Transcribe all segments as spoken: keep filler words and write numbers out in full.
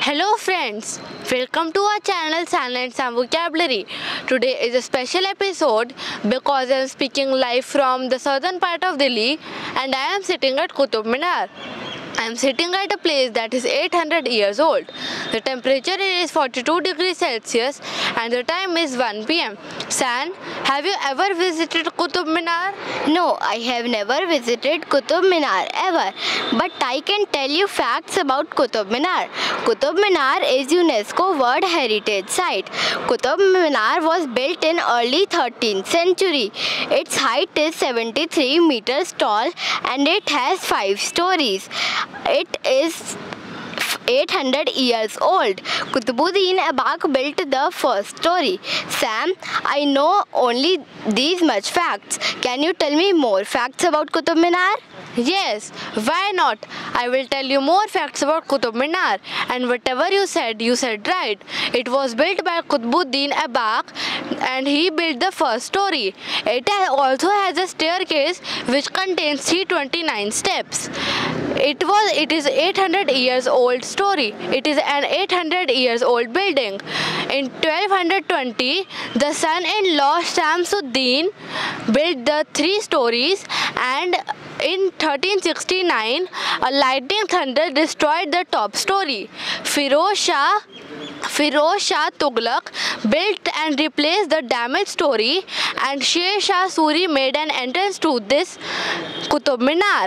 Hello friends, welcome to our channel sanandsamvocabulary. Today is a special episode because I am speaking live from the southern part of Delhi and I am sitting at Qutub Minar. I am sitting at a place that is eight hundred years old. The temperature is forty-two degrees Celsius and the time is one p m San, have you ever visited Qutub Minar? No, I have never visited Qutub Minar ever, but I can tell you facts about Qutub Minar. Qutub Minar is UNESCO World Heritage Site. Qutub Minar was built in early thirteenth century. Its height is seventy-three meters tall and it has five stories. It is eight hundred years old. Qutbuddin Aibak built the first story. Sam, I know only these much facts. Can you tell me more facts about Qutub Minar? Yes, why not? I will tell you more facts about Qutub Minar, and whatever you said, you said right. It was built by Qutbuddin Aibak and he built the first story. It also has a staircase which contains three hundred twenty-nine steps. It was it is eight hundred years old story. It is an eight hundred years old building. In twelve twenty, the son-in-law Shamsuddin built the three stories, and in thirteen sixty-nine, a lightning thunder destroyed the top story. Firoz Shah Firoz Shah Tughlaq built and replaced the damaged story, and Sher Shah Suri made an entrance to this Qutub Minar.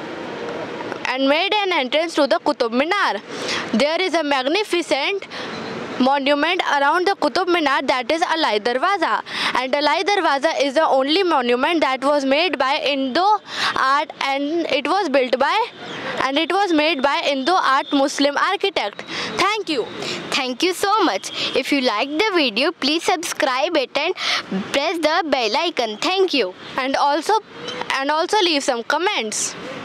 and made an entrance to the Qutub Minar. There is a magnificent monument around the Qutub Minar, that is Alai Darwaza, and Alai Darwaza is the only monument that was made by Indo art, and it was built by and it was made by Indo art Muslim architect. Thank you. Thank you so much. If you like the video, please subscribe it and press the bell icon. Thank you. And also and also leave some comments.